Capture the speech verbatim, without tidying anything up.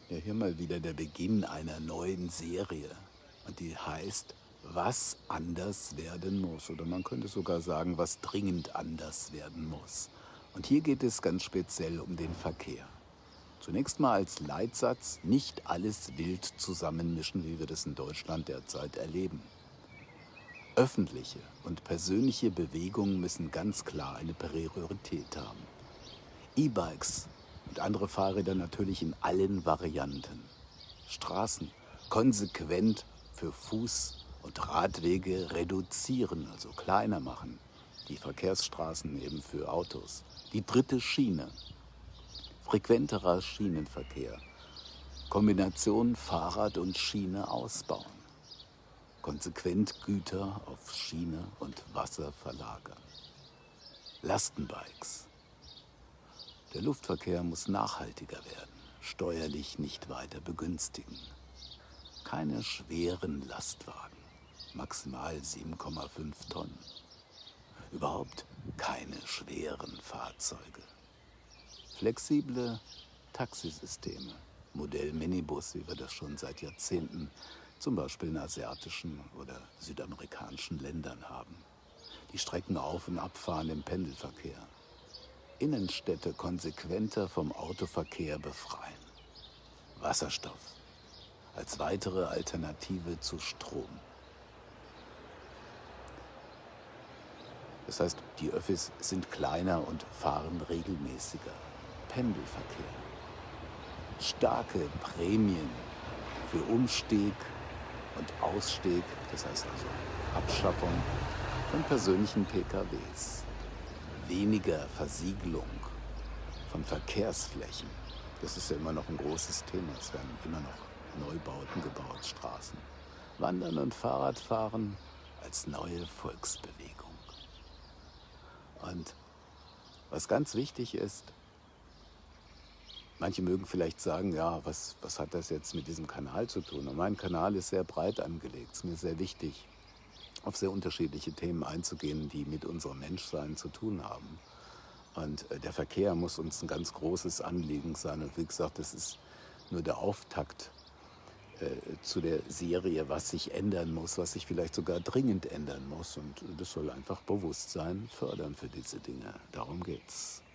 Ja, hier mal wieder der Beginn einer neuen Serie. Und die heißt, was anders werden muss. Oder man könnte sogar sagen, was dringend anders werden muss. Und hier geht es ganz speziell um den Verkehr. Zunächst mal als Leitsatz, nicht alles wild zusammenmischen, wie wir das in Deutschland derzeit erleben. Öffentliche und persönliche Bewegungen müssen ganz klar eine Priorität haben. E-Bikes und andere Fahrräder natürlich in allen Varianten. Straßen konsequent für Fuß- und Radwege reduzieren, also kleiner machen. Die Verkehrsstraßen eben für Autos. Die dritte Schiene. Frequenterer Schienenverkehr. Kombination Fahrrad und Schiene ausbauen. Konsequent Güter auf Schiene und Wasser verlagern. Lastenbikes. Der Luftverkehr muss nachhaltiger werden, steuerlich nicht weiter begünstigen. Keine schweren Lastwagen, maximal sieben Komma fünf Tonnen. Überhaupt keine schweren Fahrzeuge. Flexible Taxisysteme, Modell Minibus, wie wir das schon seit Jahrzehnten zum Beispiel in asiatischen oder südamerikanischen Ländern haben. Die Strecken auf- und abfahren im Pendelverkehr. Innenstädte konsequenter vom Autoverkehr befreien. Wasserstoff als weitere Alternative zu Strom. Das heißt, die Öffis sind kleiner und fahren regelmäßiger. Pendelverkehr. Starke Prämien für Umstieg und Ausstieg, das heißt also Abschaffung von persönlichen P K Ws. Weniger Versiegelung von Verkehrsflächen. Das ist ja immer noch ein großes Thema. Es werden immer noch Neubauten gebaut, Straßen. Wandern und Fahrradfahren als neue Volksbewegung. Und was ganz wichtig ist, manche mögen vielleicht sagen, ja, was, was hat das jetzt mit diesem Kanal zu tun? Und mein Kanal ist sehr breit angelegt. Es ist mir sehr wichtig, auf sehr unterschiedliche Themen einzugehen, die mit unserem Menschsein zu tun haben. Und äh, der Verkehr muss uns ein ganz großes Anliegen sein. Und wie gesagt, das ist nur der Auftakt äh, zu der Serie, was sich ändern muss, was sich vielleicht sogar dringend ändern muss. Und das soll einfach Bewusstsein fördern für diese Dinge. Darum geht's.